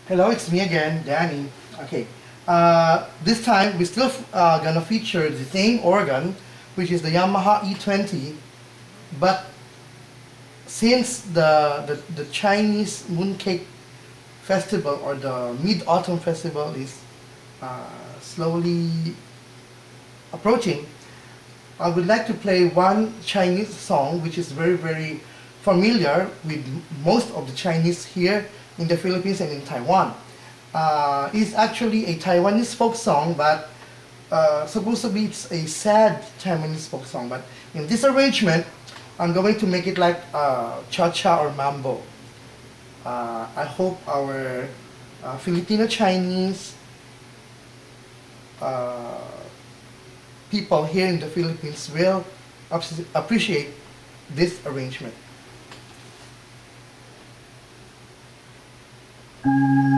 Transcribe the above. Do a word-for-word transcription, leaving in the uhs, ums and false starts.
Hello, it's me again, Danny. Okay, uh, this time we're still uh, gonna feature the same organ, which is the Yamaha E twenty, but since the, the, the Chinese Mooncake Festival or the Mid-Autumn Festival is uh, slowly approaching, I would like to play one Chinese song which is very, very familiar with most of the Chinese here in the Philippines and in Taiwan. Uh, it's actually a Taiwanese folk song, but uh, supposedly it's a sad Taiwanese folk song. But in this arrangement, I'm going to make it like uh, cha-cha or mambo. Uh, I hope our uh, Filipino Chinese uh, people here in the Philippines will appreciate this arrangement.